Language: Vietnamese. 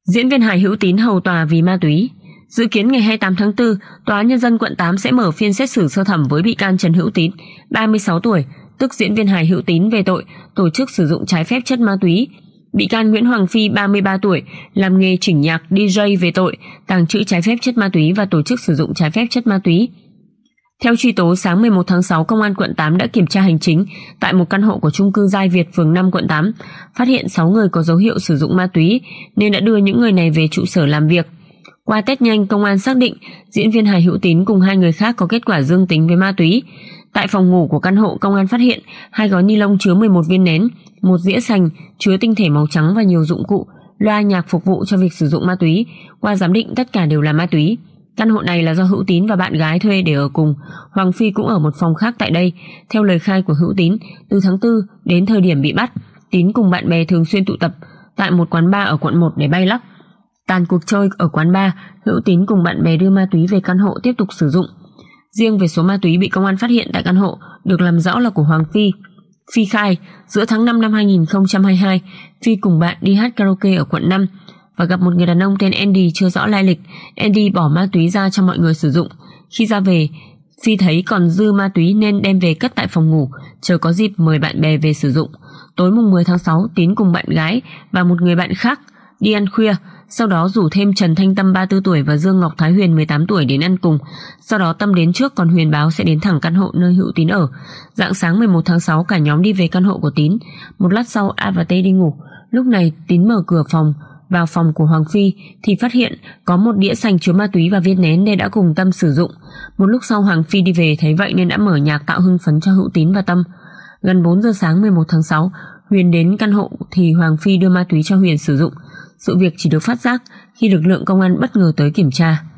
Diễn viên hài Hữu Tín hầu tòa vì ma túy. Dự kiến ngày 28 tháng 4, Tòa án Nhân dân quận 8 sẽ mở phiên xét xử sơ thẩm với bị can Trần Hữu Tín, 36 tuổi, tức diễn viên hài Hữu Tín về tội tổ chức sử dụng trái phép chất ma túy. Bị can Nguyễn Hoàng Phi, 33 tuổi, làm nghề chỉnh nhạc DJ về tội tàng trữ trái phép chất ma túy và tổ chức sử dụng trái phép chất ma túy. Theo truy tố, sáng 11 tháng 6, Công an quận 8 đã kiểm tra hành chính tại một căn hộ của chung cư Giai Việt, phường 5, quận 8, phát hiện 6 người có dấu hiệu sử dụng ma túy nên đã đưa những người này về trụ sở làm việc. Qua test nhanh, công an xác định diễn viên hài Hữu Tín cùng 2 người khác có kết quả dương tính với ma túy. Tại phòng ngủ của căn hộ, công an phát hiện 2 gói ni lông chứa 11 viên nén, 1 dĩa sành chứa tinh thể màu trắng và nhiều dụng cụ, loa nhạc phục vụ cho việc sử dụng ma túy. Qua giám định, tất cả đều là ma túy. Căn hộ này là do Hữu Tín và bạn gái thuê để ở cùng. Hoàng Phi cũng ở một phòng khác tại đây. Theo lời khai của Hữu Tín, từ tháng 4 đến thời điểm bị bắt, Tín cùng bạn bè thường xuyên tụ tập tại một quán bar ở quận 1 để bay lắc. Tàn cuộc chơi ở quán bar, Hữu Tín cùng bạn bè đưa ma túy về căn hộ tiếp tục sử dụng. Riêng về số ma túy bị công an phát hiện tại căn hộ được làm rõ là của Hoàng Phi. Phi khai, giữa tháng 5 năm 2022, Phi cùng bạn đi hát karaoke ở quận 5 và gặp một người đàn ông tên Andy chưa rõ lai lịch. Andy bỏ ma túy ra cho mọi người sử dụng. Khi ra về, Phi thấy còn dư ma túy nên đem về cất tại phòng ngủ, chờ có dịp mời bạn bè về sử dụng. Tối mùng 10 tháng 6, Tín cùng bạn gái và một người bạn khác đi ăn khuya, sau đó rủ thêm Trần Thanh Tâm, 34 tuổi và Dương Ngọc Thái Huyền, 18 tuổi đến ăn cùng. Sau đó Tâm đến trước, còn Huyền báo sẽ đến thẳng căn hộ nơi Hữu Tín ở. Rạng sáng 11 tháng 6, cả nhóm đi về căn hộ của Tín. Một lát sau, A và T đi ngủ. Lúc này Tín mở cửa phòng vào phòng của Hoàng Phi thì phát hiện có một đĩa sành chứa ma túy và viên nén nên đã cùng Tâm sử dụng. Một lúc sau, Hoàng Phi đi về thấy vậy nên đã mở nhạc tạo hưng phấn cho Hữu Tín và Tâm. Gần 4 giờ sáng 11 tháng 6, Huyền đến căn hộ thì Hoàng Phi đưa ma túy cho Huyền sử dụng. Sự việc chỉ được phát giác khi lực lượng công an bất ngờ tới kiểm tra.